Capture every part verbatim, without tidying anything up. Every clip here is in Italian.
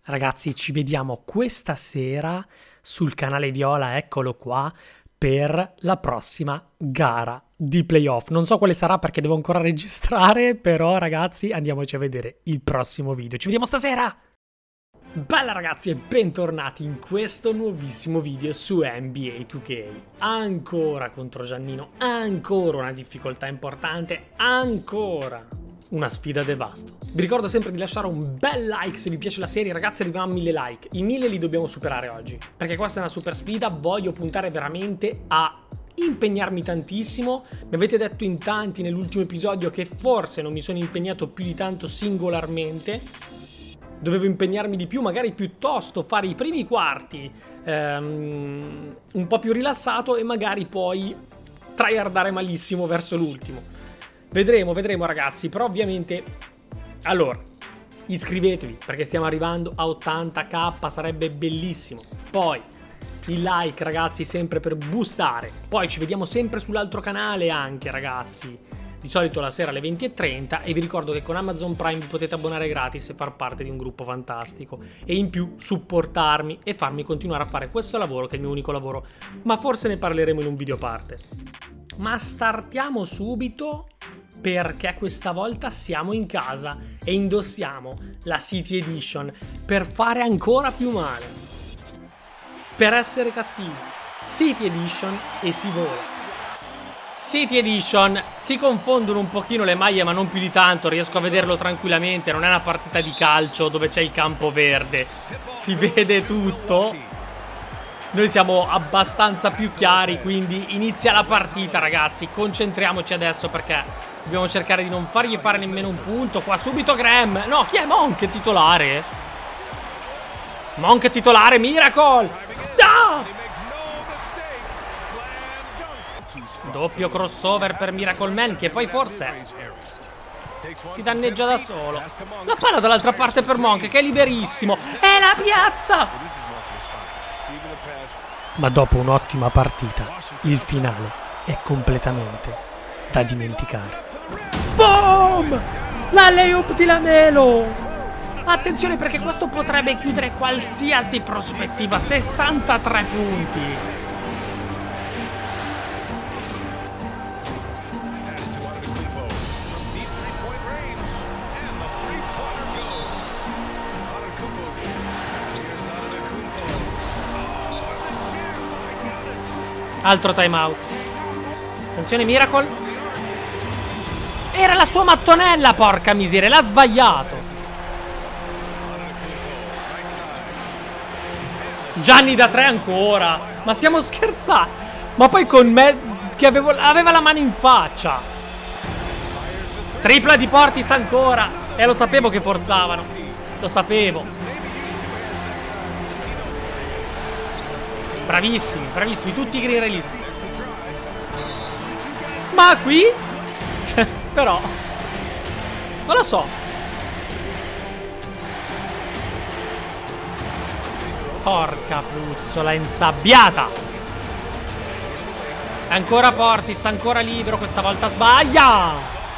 Ragazzi, ci vediamo questa sera sul canale Viola, eccolo qua, per la prossima gara di playoff. Non so quale sarà perché devo ancora registrare, però ragazzi andiamoci a vedere il prossimo video. Ci vediamo stasera! Bella ragazzi e bentornati in questo nuovissimo video su N B A due K. Ancora contro Giannino, ancora una difficoltà importante, ancora una sfida devasto. Vi ricordo sempre di lasciare un bel like se vi piace la serie, ragazzi. Arriviamo a mille like. I mille li dobbiamo superare oggi, perché questa è una super sfida. Voglio puntare veramente a impegnarmi tantissimo. Mi avete detto in tanti nell'ultimo episodio che forse non mi sono impegnato più di tanto singolarmente. Dovevo impegnarmi di più, magari piuttosto fare i primi quarti ehm, un po' più rilassato e magari poi tryhardare malissimo verso l'ultimo. Vedremo, vedremo ragazzi, però ovviamente, allora, iscrivetevi perché stiamo arrivando a ottanta k, sarebbe bellissimo. Poi, il like ragazzi, sempre per boostare. Poi ci vediamo sempre sull'altro canale anche ragazzi, di solito la sera alle venti e trenta, e vi ricordo che con Amazon Prime vi potete abbonare gratis e far parte di un gruppo fantastico. E in più supportarmi e farmi continuare a fare questo lavoro che è il mio unico lavoro, ma forse ne parleremo in un video a parte. Ma startiamo subito, perché questa volta siamo in casa e indossiamo la City Edition per fare ancora più male, per essere cattivi. City Edition e si vola. City Edition, si confondono un pochino le maglie ma non più di tanto, riesco a vederlo tranquillamente, non è una partita di calcio dove c'è il campo verde, si vede tutto. Noi siamo abbastanza più chiari, quindi inizia la partita ragazzi, concentriamoci adesso perché dobbiamo cercare di non fargli fare nemmeno un punto. Qua subito Graham, no, chi è Monk titolare? Monk titolare, Miracle! Ah! Doppio crossover per Miracle Man, che poi forse si danneggia da solo. La palla dall'altra parte per Monk, che è liberissimo. E la piazza! Ma dopo un'ottima partita, il finale è completamente da dimenticare. Boom! La layup di Lamelo! Attenzione perché questo potrebbe chiudere qualsiasi prospettiva. sessantatré punti. Altro timeout. Attenzione Miracle. Era la sua mattonella, porca miseria, l'ha sbagliato. Gianni da tre ancora. Ma stiamo scherzando? Ma poi con me che avevo, aveva la mano in faccia. Tripla di Portis ancora. E eh, lo sapevo che forzavano. Lo sapevo. Bravissimi, bravissimi, tutti i green release. Ma qui però non lo so. Porca puzzola, insabbiata. Ancora Portis, ancora libero, questa volta sbaglia.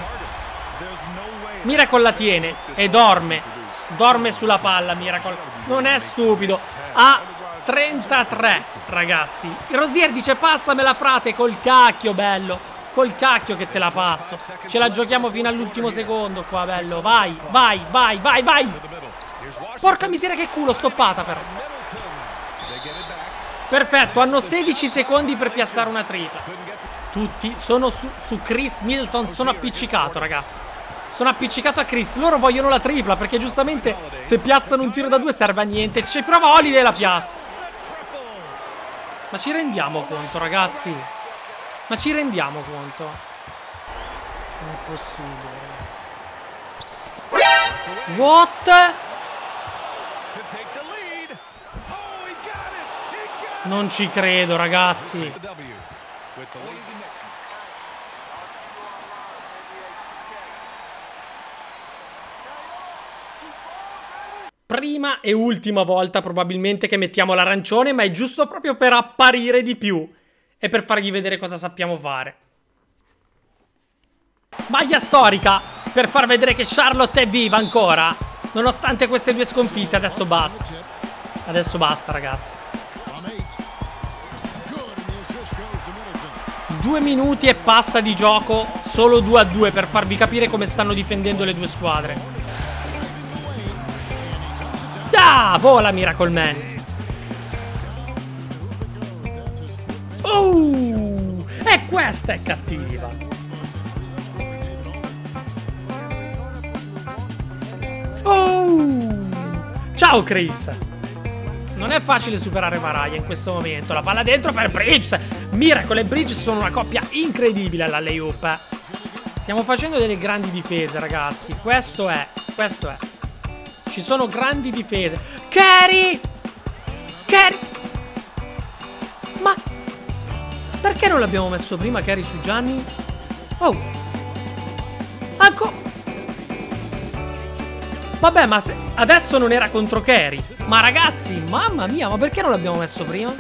Miracle la tiene e dorme. Dorme sulla palla Miracle. Non è stupido. Ha trentatré ragazzi. Rosier dice passamela frate, col cacchio bello, col cacchio che te la passo. Ce la giochiamo fino all'ultimo secondo qua bello. Vai, vai, vai, vai, vai. Porca miseria che culo, stoppata però. Perfetto, hanno sedici secondi per piazzare una tripla. Tutti sono su, su Chris Middleton. Sono appiccicato ragazzi. Sono appiccicato a Chris. Loro vogliono la tripla perché giustamente se piazzano un tiro da due serve a niente. Ci prova Holiday e la piazza. Ma ci rendiamo conto ragazzi? Ma ci rendiamo conto? Non è possibile. What? Non ci credo ragazzi. Prima e ultima volta probabilmente che mettiamo l'arancione, ma è giusto proprio per apparire di più e per fargli vedere cosa sappiamo fare. Maglia storica per far vedere che Charlotte è viva ancora. Nonostante queste due sconfitte, adesso basta. Adesso basta, ragazzi. Due minuti e passa di gioco, solo due a due, per farvi capire come stanno difendendo le due squadre. Ah, vola Miracle Man. Oh, e questa è cattiva. Oh, ciao Chris. Non è facile superare Mariah in questo momento. La palla dentro per Bridges. Miracle e Bridges sono una coppia incredibile alla layup. Stiamo facendo delle grandi difese, ragazzi. Questo è, questo è. Ci sono grandi difese. Carry! Carry! Ma perché non l'abbiamo messo prima Carry su Gianni? Oh, ancora. Vabbè, ma se... adesso non era contro Carry. Ma ragazzi, mamma mia, ma perché non l'abbiamo messo prima?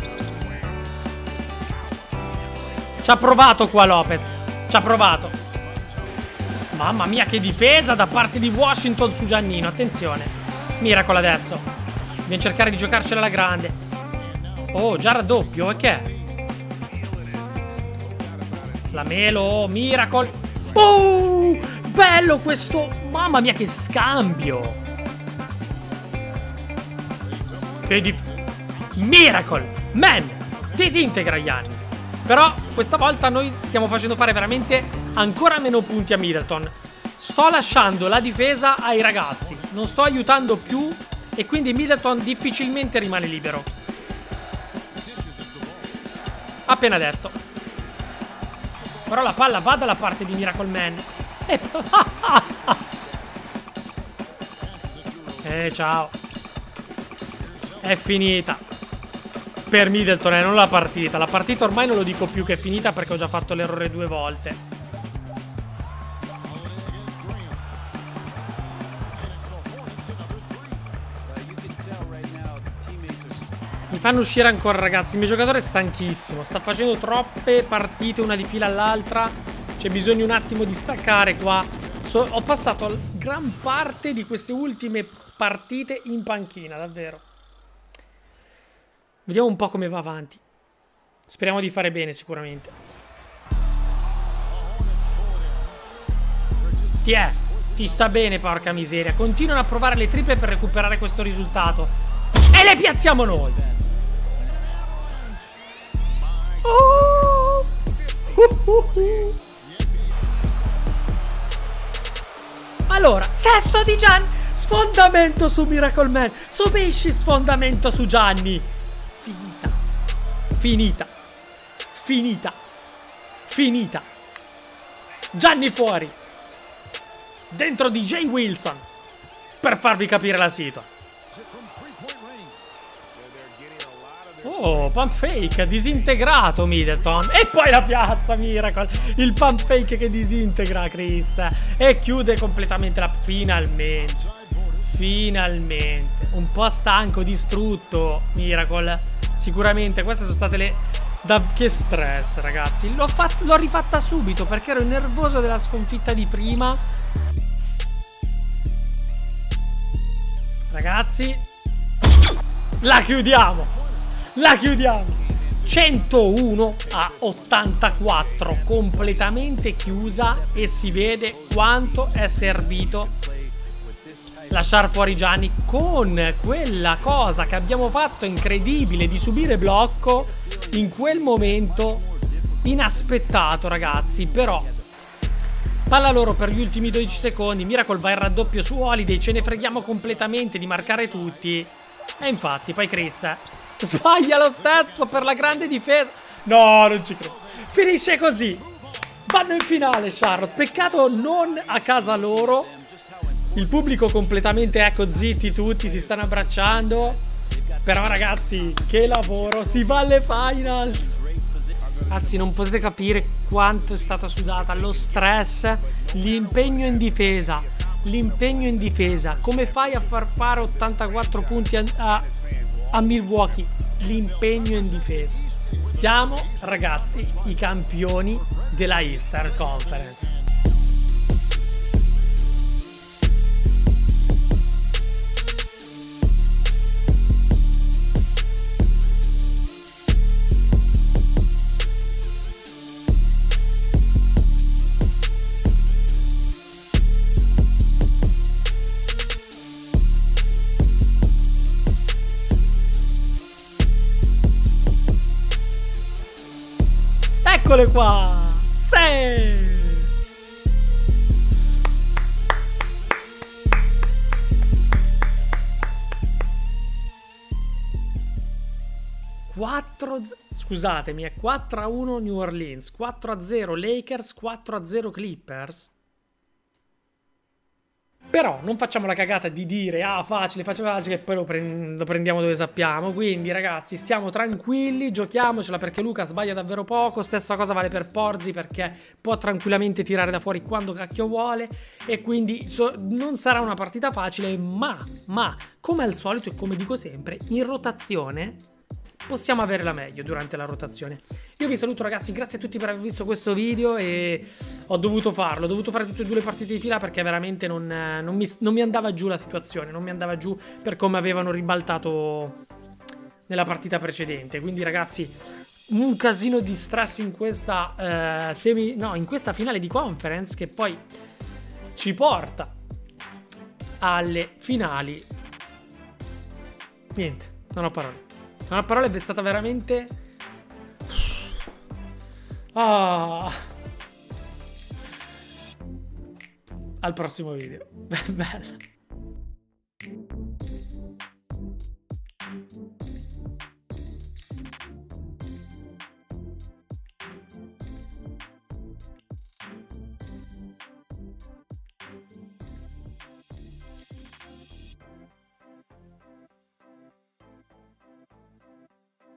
Ci ha provato qua Lopez. Ci ha provato. Mamma mia, che difesa da parte di Washington su Giannino. Attenzione. Miracle adesso. Dobbiamo cercare di giocarcela alla grande. Oh, già raddoppio, e che è? La Melo, Miracle. Oh, bello questo. Mamma mia, che scambio. Che di... Miracle Man disintegra Gianni. Però questa volta noi stiamo facendo fare veramente ancora meno punti a Middleton. Sto lasciando la difesa ai ragazzi, non sto aiutando più, e quindi Middleton difficilmente rimane libero. Appena detto. Però la palla va dalla parte di Miracle Man. E... eh, ciao. È finita. Per Middleton, eh, non la partita. La partita ormai non lo dico più che è finita, perché ho già fatto l'errore due volte. Mi fanno uscire ancora, ragazzi. Il mio giocatore è stanchissimo. Sta facendo troppe partite una di fila all'altra. C'è bisogno un attimo di staccare qua. So, ho passato gran parte di queste ultime partite in panchina, davvero. Vediamo un po' come va avanti. Speriamo di fare bene, sicuramente. Ti è, ti sta bene, porca miseria. Continuano a provare le triple per recuperare questo risultato. E le piazziamo noi. Oh! Uh, uh, uh. Allora, sesto di Gianni. Sfondamento su Miracle Man. Subisci sfondamento su Gianni. Finita. Finita. Finita. Finita. Gianni fuori. Dentro di Jay Wilson. Per farvi capire la situazione. Oh, pump fake. Disintegrato Middleton. E poi la piazza Miracle. Il pump fake che disintegra Chris. E chiude completamente la... Finalmente. Finalmente. Un po' stanco, distrutto Miracle. Sicuramente queste sono state le... Da... Che stress, ragazzi. L'ho fat... l'ho rifatta subito perché ero nervoso della sconfitta di prima. Ragazzi, la chiudiamo. La chiudiamo. centouno a ottantaquattro. Completamente chiusa. E si vede quanto è servito lasciare fuori Gianni, con quella cosa che abbiamo fatto incredibile di subire blocco in quel momento inaspettato, ragazzi. Però palla loro per gli ultimi dodici secondi. Miracle va in raddoppio su Holiday. Ce ne freghiamo completamente di marcare tutti. E infatti poi Chris sbaglia lo stesso per la grande difesa. No, non ci credo. Finisce così. Vanno in finale Charlotte. Peccato non a casa loro. Il pubblico completamente, ecco, zitti tutti, si stanno abbracciando. Però ragazzi, che lavoro. Si va alle finals. Ragazzi, non potete capire quanto è stata sudata. Lo stress, l'impegno in difesa. L'impegno in difesa. Come fai a far fare ottantaquattro punti a, a, a Milwaukee? L'impegno in difesa. Siamo, ragazzi, i campioni della Eastern Conference. Eccole qua! Sì! quattro zero, scusatemi, è quattro a uno New Orleans, quattro a zero Lakers, quattro a zero Clippers. Però non facciamo la cagata di dire ah facile, facile, facile, che poi lo, pre lo prendiamo dove sappiamo. Quindi ragazzi, stiamo tranquilli, giochiamocela perché Luca sbaglia davvero poco. Stessa cosa vale per Porzi perché può tranquillamente tirare da fuori quando cacchio vuole. E quindi so non sarà una partita facile, ma, ma come al solito e come dico sempre, in rotazione possiamo avere la meglio durante la rotazione. Io vi saluto ragazzi, grazie a tutti per aver visto questo video e ho dovuto farlo, ho dovuto fare tutte e due le partite di fila perché veramente non, non, mi, non mi andava giù la situazione, non mi andava giù per come avevano ribaltato nella partita precedente. Quindi ragazzi, un casino di stress in questa, eh, semi, no, in questa finale di conference che poi ci porta alle finali. Niente, non ho parole. Una parola è stata veramente... Ah. Al prossimo video. Bella.